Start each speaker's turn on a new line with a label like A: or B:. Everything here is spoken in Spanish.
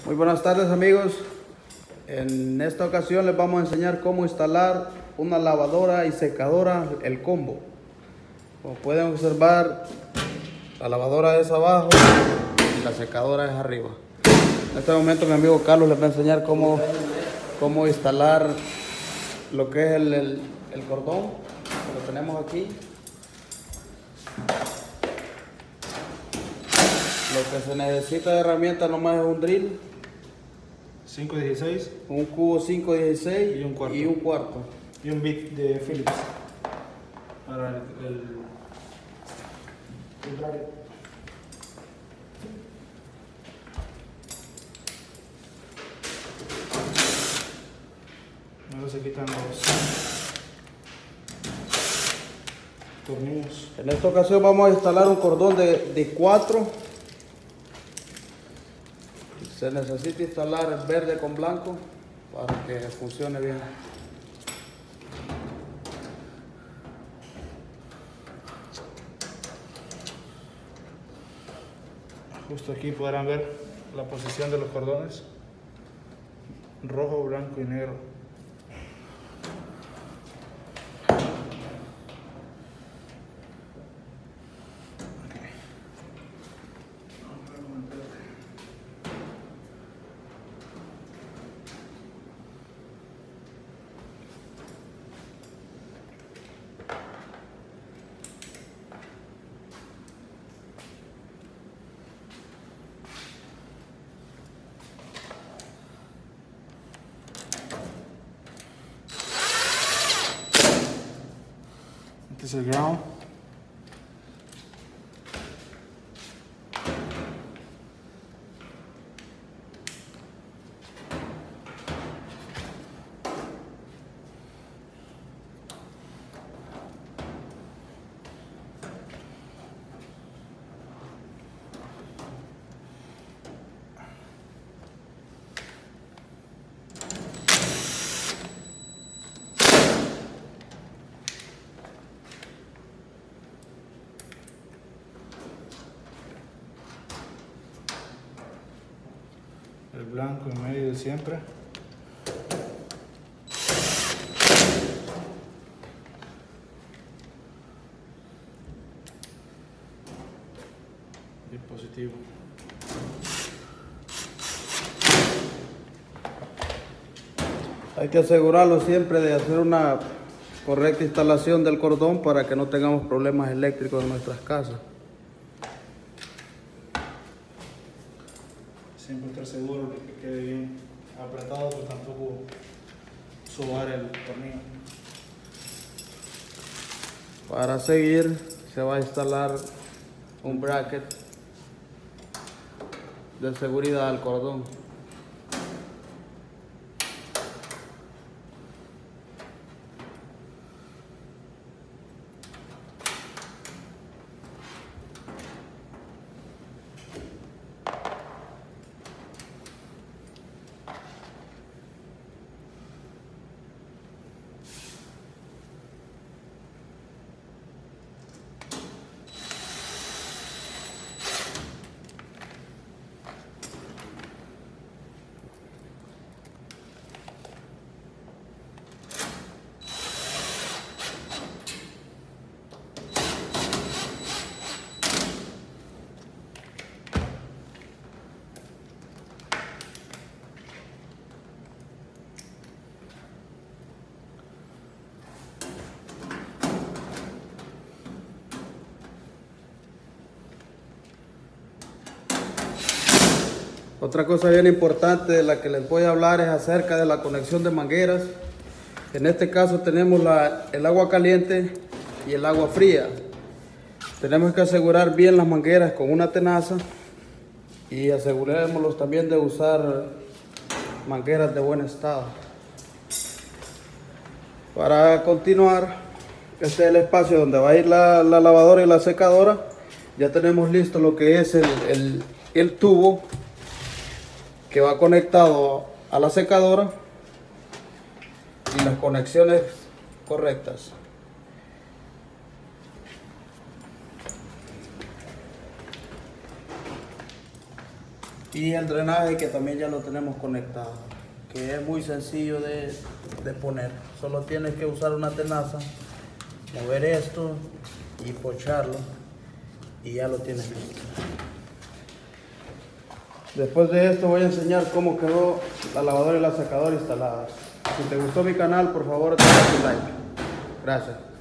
A: Muy buenas tardes, amigos. En esta ocasión les vamos a enseñar cómo instalar una lavadora y secadora, el combo. Como pueden observar, la lavadora es abajo y la secadora es arriba. En este momento mi amigo Carlos les va a enseñar cómo instalar lo que es el cordón, que lo tenemos aquí. Lo que se necesita de herramienta nomás es un drill,
B: 516
A: un cubo 516
B: y un cuarto.
A: Y
B: un bit de Philips para el bracket. Ahora se quitan los tornillos.
A: En esta ocasión vamos a instalar un cordón de 4. Se necesita instalar el verde con blanco para que funcione bien.
B: Justo aquí podrán ver la posición de los cordones: rojo, blanco y negro. Este es el ground. El blanco en medio de siempre. Y el positivo.
A: Hay que asegurarlo siempre de hacer una correcta instalación del cordón para que no tengamos problemas eléctricos en nuestras casas.
B: Siempre estar seguro de que quede bien apretado, pero tampoco sobar el tornillo.
A: Para seguir se va a instalar un bracket de seguridad al cordón. Otra cosa bien importante de la que les voy a hablar es acerca de la conexión de mangueras. En este caso tenemos el agua caliente y el agua fría. Tenemos que asegurar bien las mangueras con una tenaza y asegurémonos también de usar mangueras de buen estado. Para continuar, este es el espacio donde va a ir la lavadora y la secadora. Ya tenemos listo lo que es el tubo que va conectado a la secadora y las conexiones correctas. Y el drenaje que también ya lo tenemos conectado, que es muy sencillo de poner. Solo tienes que usar una tenaza, mover esto y pocharlo y ya lo tienes listo. Después de esto voy a enseñar cómo quedó la lavadora y la secadora instalada. Si te gustó mi canal, por favor dale tu like. Gracias.